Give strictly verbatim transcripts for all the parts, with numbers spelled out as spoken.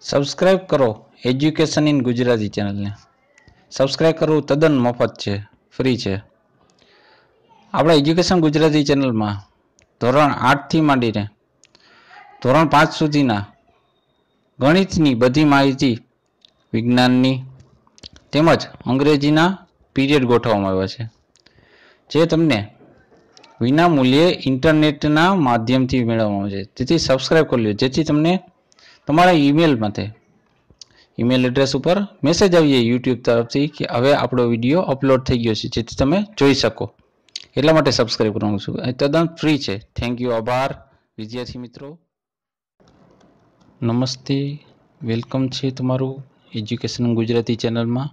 Subscribe કરો education in Gujarati ચેનલને. Subscribe કરવું તદ્દન મફત છે, ફ્રી છે. આપણા એજ્યુકેશન ગુજરાતી ચેનલમાં ધોરણ આઠથી માંડીને ધોરણ પાંચ સુધીના ગણિતની બધી માહિતી, વિજ્ઞાનની તેમજ અંગ્રેજીના પીરિયડ ગોઠવવામાં આવ્યા છે, જે તમને વિના મૂલ્યે ઇન્ટરનેટના માધ્યમથી મેળવવામાં આવે છે. તેથી સબસ્ક્રાઇબ કરી લો, જેથી તમને તમારા ઈમેલમાંથી ઈમેલ એડ્રેસ ઉપર મેસેજ આવી જાય યુટ્યુબ તરફથી કે હવે આપણો વિડીયો અપલોડ થઈ ગયો છે, જેથી તમે જોઈ શકો. એટલા માટે સબસ્ક્રાઇબ કરવાનું છું. એ તદ્દન ફ્રી છે. Thank you. આભાર વિદ્યાર્થી મિત્રો. નમસ્તે, વેલકમ છે તમારું એજ્યુકેશન ગુજરાતી ચેનલમાં.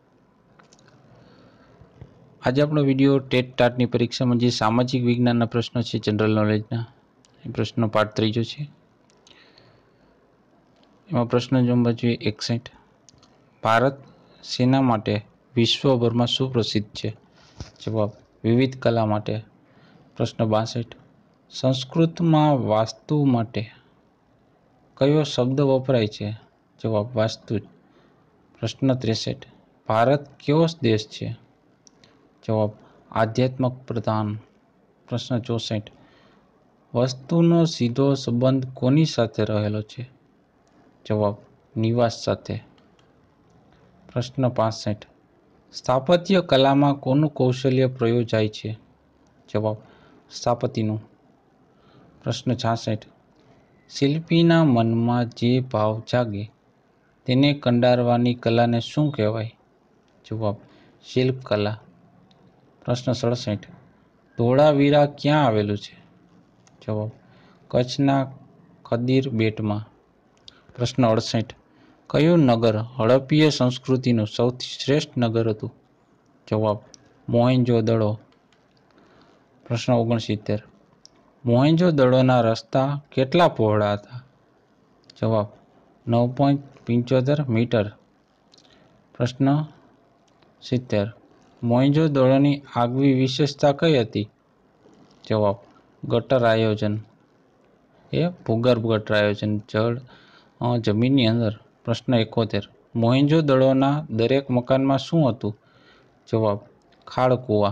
આજે આપણો વિડીયો ટેટ ટાટની પરીક્ષામાં જે સામાજિક વિજ્ઞાનના પ્રશ્નો છે, જનરલ નોલેજના, એ પ્રશ્નો પાઠ ત્રીજો છે. એમાં પ્રશ્ન નંબર જોઈએ એકસઠ. ભારત શેના માટે વિશ્વભરમાં સુપ્રસિદ્ધ છે? જવાબ વિવિધ કલા માટે. પ્રશ્ન બાસઠ. સંસ્કૃતમાં વાસ્તુ માટે કયો શબ્દ વપરાય છે? જવાબ વાસ્તુ. પ્રશ્ન ત્રેસઠ. ભારત કેવો દેશ છે? જવાબ આધ્યાત્મક પ્રધાન. પ્રશ્ન ચોસઠ. વસ્તુનો સીધો સંબંધ કોની સાથે રહેલો છે? જવાબ નિવાસ સાથે. પ્રશ્ન પાંસઠ. સ્થાપત્ય કલામાં કોનું કૌશલ્ય પ્રયોજાય છે? જવાબ સ્થાપતિનું. પ્રશ્ન છાસઠ. શિલ્પીના મનમાં જે ભાવ જાગે તેને કંડારવાની કલાને શું કહેવાય? જવાબ શિલ્પકલા. પ્રશ્ન સડસઠ. ધોળાવીરા ક્યાં આવેલું છે? જવાબ કચ્છના ખદીર બેટમાં. પ્રશ્ન અડસઠ. કયું નગર હડપ્પીય સંસ્કૃતિનું સૌથી શ્રેષ્ઠ નગર હતું? જવાબ મોહેંજો-દડો. પ્રશ્ન ઓગણસિત્તેર. મોહેંજો-દડોના રસ્તા કેટલા પહોળા હતા? જવાબ નવ પોઈન્ટ પંચોતેર મીટર. પ્રશ્ન સિત્તેર. મોહેંજો-દડોની આગવી વિશેષતા કઈ હતી? જવાબ ગટર આયોજન. એ ભૂગર્ભ ગટર આયોજન જળ જમીનની અંદર. પ્રશ્ન એકોતેર. મોહેંજો-દડોના દરેક મકાનમાં શું હતું? જવાબ ખાળકૂવા.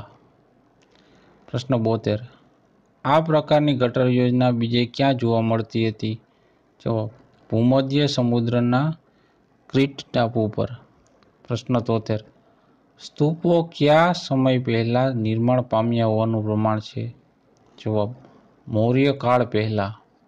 પ્રશ્ન બોતેર. આ પ્રકારની ગટર યોજના બીજે ક્યાં જોવા મળતી હતી? જવાબ ભૂમધ્ય સમુદ્રના ક્રીટ ટાપુ પર. પ્રશ્ન તોતેર. સ્તૂપો કયા સમય પહેલા નિર્માણ પામ્યા હોવાનું પ્રમાણ છે? જવાબ મૌર્ય કાળ પહેલા.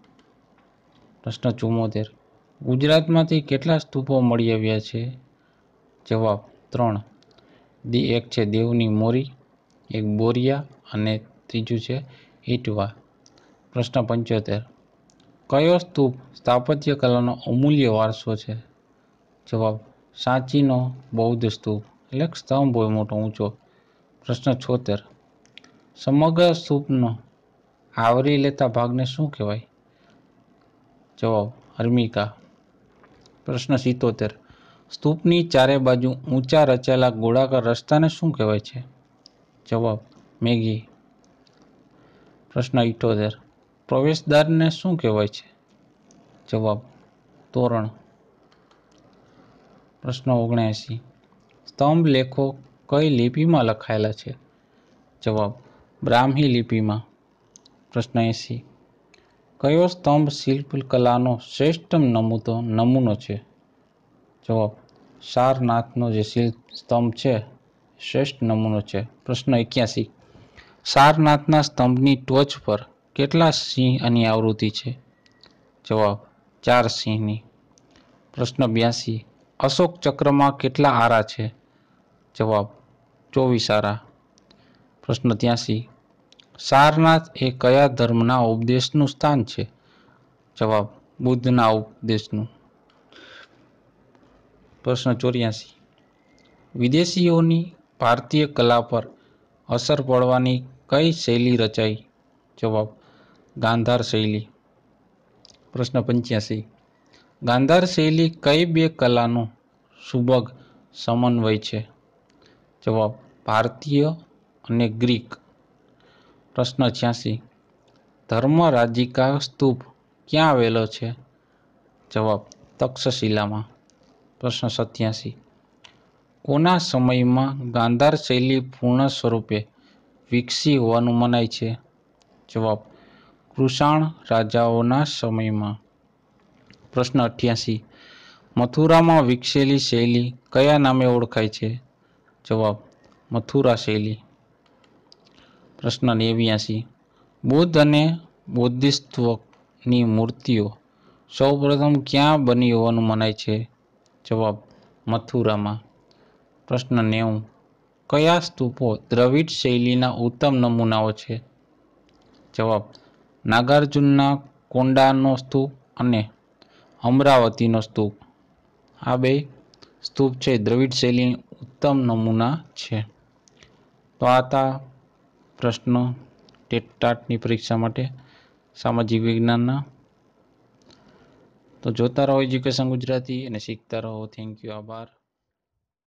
પ્રશ્ન ચુમ્મોતેર. ગુજરાતમાંથી કેટલા સ્તૂપો મળી આવ્યા છે? જવાબ ત્રણ. એક છે દેવની મોરી, એક બોરિયા અને ત્રીજું છે ઇટવા. પ્રશ્ન પંચોતેર. કયો સ્તૂપ સ્થાપત્ય કલાનો અમૂલ્ય વારસો છે? જવાબ સાંચીનો બૌદ્ધ સ્તૂપ, એટલે સ્તંભ હોય મોટો ઊંચો. પ્રશ્ન છોતેર. સમગ્ર સ્તૂપનો આવરી લેતા ભાગને શું કહેવાય? જવાબ હર્મિકા. પ્રશ્ન સિત્તોતેર. સ્તૂપની ચારે બાજુ ઊંચા રચાયેલા ગોળાકાર રસ્તાને શું કહેવાય છે? જવાબ મેઘી. પ્રશ્ન ઇઠ્ઠોતેર. પ્રવેશદ્વારને શું કહેવાય છે? જવાબ તોરણ. પ્રશ્ન ઓગણએંસી. સ્તંભ લેખો કઈ લિપિમાં લખાયેલા છે? જવાબ બ્રાહ્મી લિપિમાં. પ્રશ્ન એંસી. કયો સ્તંભ શિલ્પકલાનો શ્રેષ્ઠ નમૂતો નમૂનો છે? જવાબ સારનાથનો જે શિલ્પ સ્તંભ છે શ્રેષ્ઠ નમૂનો છે. પ્રશ્ન એક્યાસી. સારનાથના સ્તંભની ટોચ પર કેટલા સિંહની આવૃત્તિ છે? જવાબ ચાર સિંહની. પ્રશ્ન બ્યાસી. અશોક ચક્રમાં કેટલા આરા છે? જવાબ ચોવીસ આરા. પ્રશ્ન ત્યાસી. સારનાથ એ કયા ધર્મના ઉપદેશનું સ્થાન છે? જવાબ બુદ્ધના ઉપદેશનું. પ્રશ્ન ચોર્યાસી. વિદેશીઓની ભારતીય કલા પર અસર પડવાની કઈ શૈલી રચાઈ? જવાબ ગાંધાર શૈલી. પ્રશ્ન પંચ્યાસી. ગાંધાર શૈલી કઈ બે કલાનો સુભગ સમન્વય છે? જવાબ ભારતીય અને ગ્રીક. પ્રશ્ન છ્યાસી. ધર્મરાજિકા સ્તૂપ ક્યાં આવેલો છે? જવાબ તક્ષશિલામાં. પ્રશ્ન સત્યાસી. કોના સમયમાં ગાંધાર શૈલી પૂર્ણ સ્વરૂપે વિકસી હોવાનું મનાય છે? જવાબ: કૃષાણ રાજાઓના સમયમાં. પ્રશ્ન અઠ્યાસી. મથુરામાં વિકસેલી શૈલી કયા નામે ઓળખાય છે? જવાબ: મથુરા શૈલી. પ્રશ્ન નેવ્યાસી. બુદ્ધ અને બોધિસત્વની મૂર્તિઓ સૌપ્રથમ ક્યાં બની હોવાનું મનાય છે? જવાબ: મથુરામાં. પ્રશ્ન નેવું. કયા સ્તૂપો દ્રવિડ શૈલીના ઉત્તમ નમૂનાઓ છે? જવાબ: નાગાર્જુનના કોંડાનો સ્તૂપ અને અમરાવતીનો સ્તૂપ. આ બે સ્તૂપ છે દ્રવિડ શૈલીની ઉત્તમ નમૂના છે. તો આ હતા પ્રશ્નો ટેટ ટાટની પરીક્ષા માટે સામાજિક વિજ્ઞાનના. તો જોતા રહો એજ્યુકેશન ગુજરાતી અને શીખતા રહો. Thank you. આભાર.